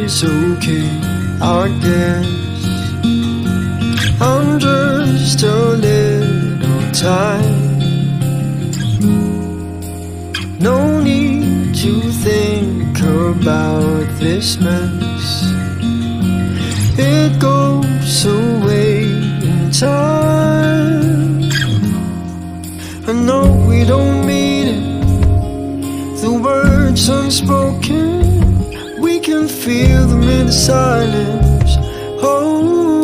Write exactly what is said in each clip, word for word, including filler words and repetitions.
is okay, I guess. I'm just a little tired. No need to think about this mess. It goes away in time. I know we don't mean it, the words unspoken, we can feel them in the silence. Oh,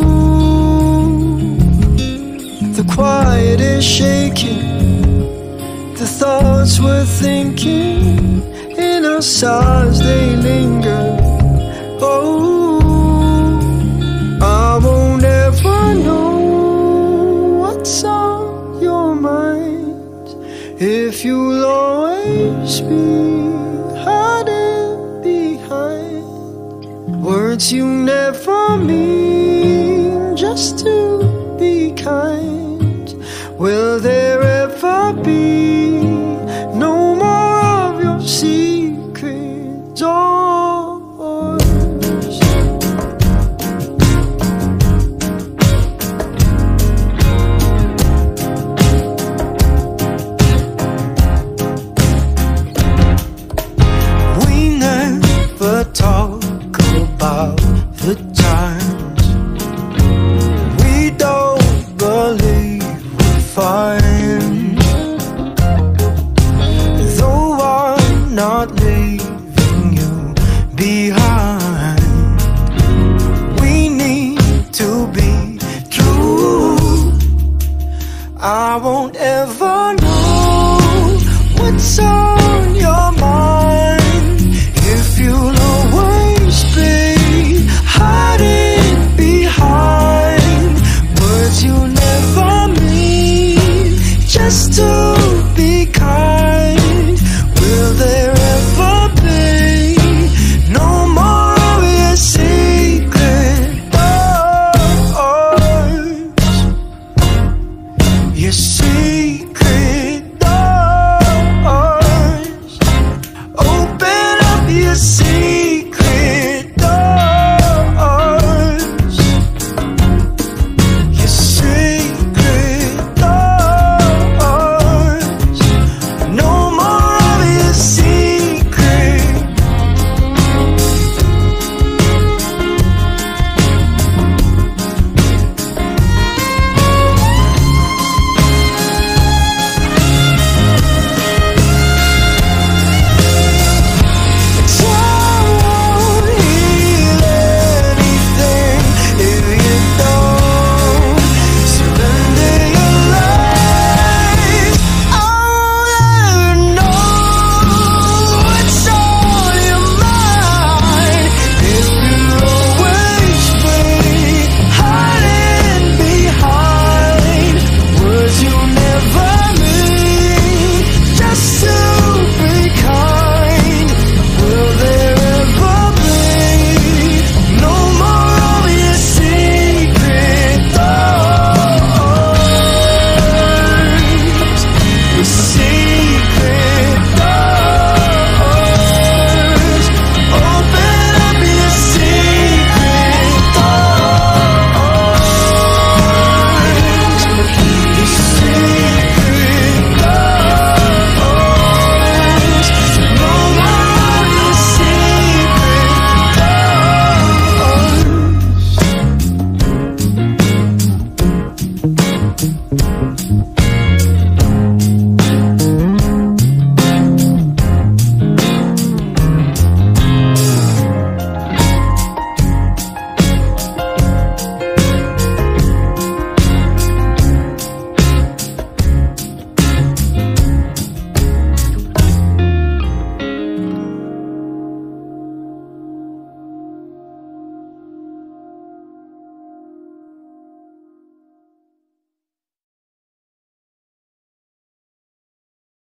the quiet is shaking, the thoughts we're thinking, in our sighs they linger. Oh, I won't ever know what's on your mind, if you'll always be hiding behind words you never mean, just to be kind. Will there ever be no more of your secret doors? We never talk about